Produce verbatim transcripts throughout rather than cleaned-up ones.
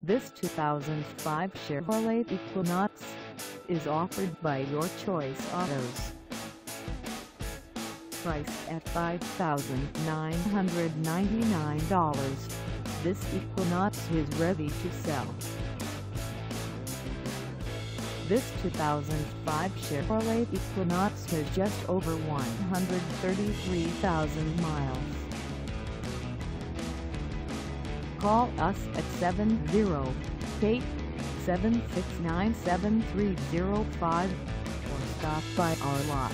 This two thousand five Chevrolet Equinox is offered by Your Choice Autos. Priced at five thousand nine hundred ninety-nine dollars, this Equinox is ready to sell. This two thousand five Chevrolet Equinox has just over one hundred thirty-three thousand miles. Call us at seven zero eight, seven six nine, seven three zero five or stop by our lot.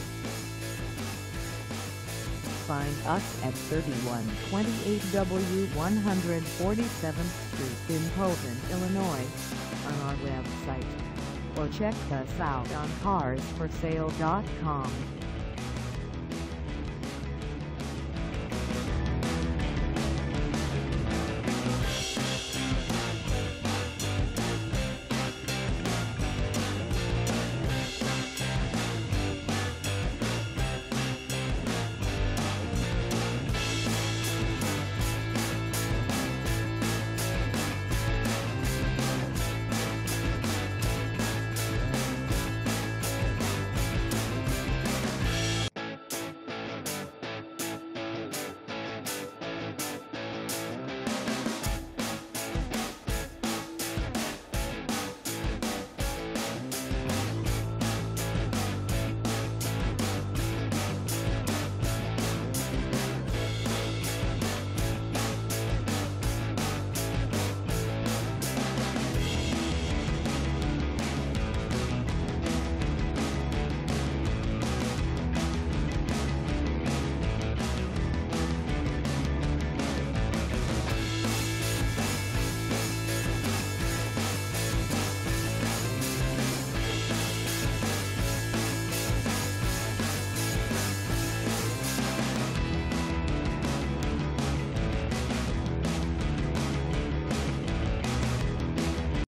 Find us at thirty-one twenty-eight W one forty-seventh Street in Posen, Illinois, on our website, or check us out on cars for sale dot com.